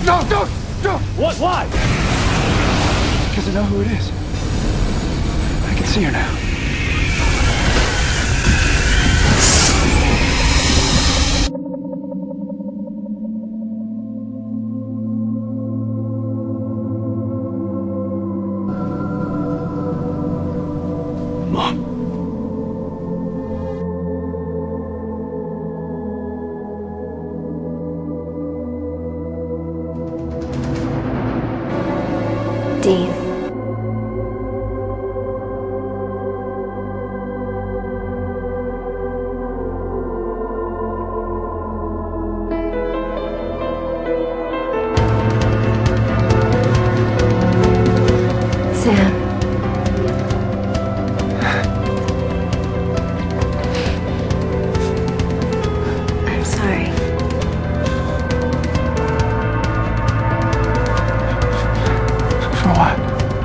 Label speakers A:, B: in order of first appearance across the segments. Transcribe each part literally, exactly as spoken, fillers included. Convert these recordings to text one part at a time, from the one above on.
A: No, don't! Don't!
B: What? Why?
A: Because I know who it is. I can see her now. Mom.
C: Dean. Sam. I'm sorry.
A: For what?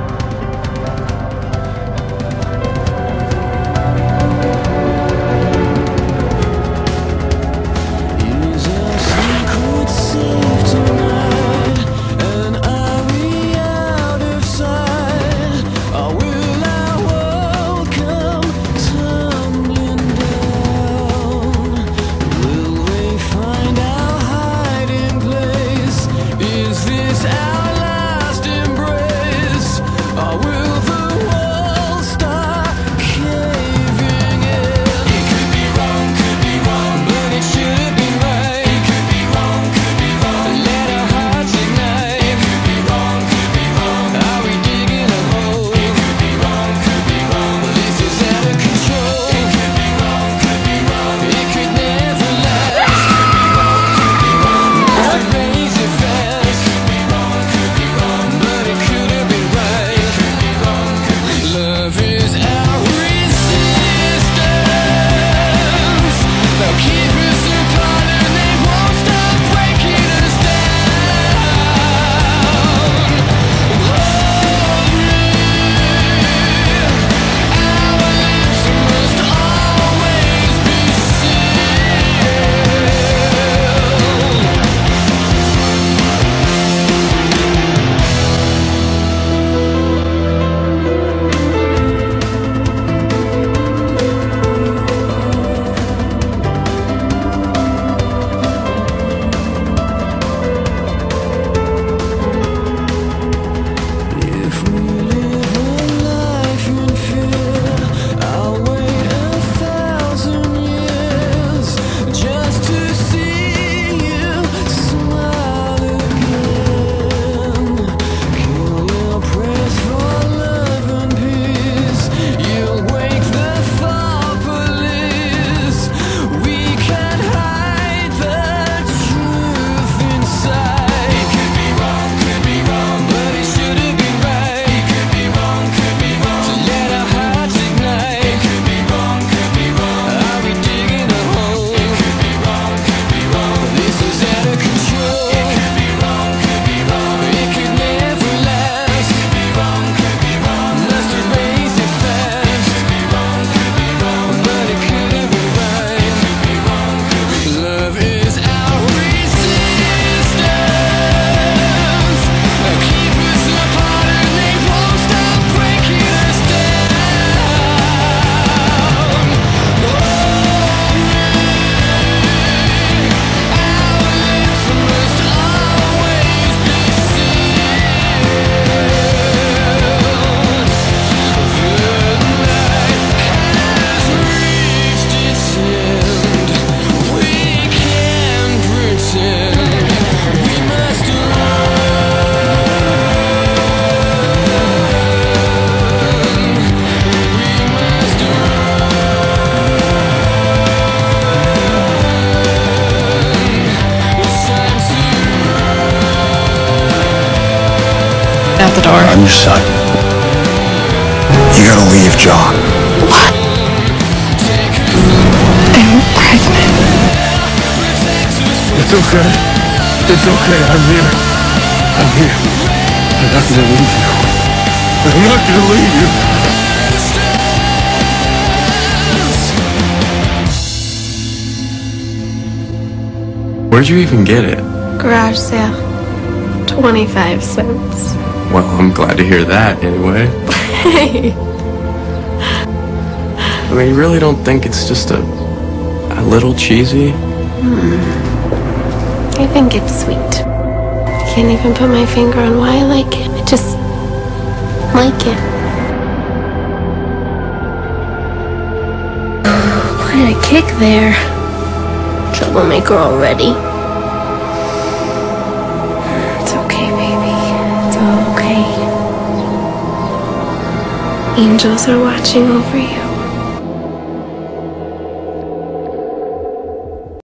D: Out the door.
A: I'm your son. You gotta leave, John.
D: What? I'm pregnant.
A: It's okay. It's okay. I'm here. I'm here. I'm not gonna leave you. I'm not gonna leave you.
E: Where'd you even get it?
D: Garage sale.
C: twenty-five cents.
A: Well, I'm glad to hear that, anyway.
C: Hey!
A: I mean, you really don't think it's just a... a little cheesy?
C: Hmm. I think it's sweet. I can't even put my finger on why I like it. I just... like it. Quite a kick there. Troublemaker already. It's okay, baby. It's all okay. Angels are watching over you.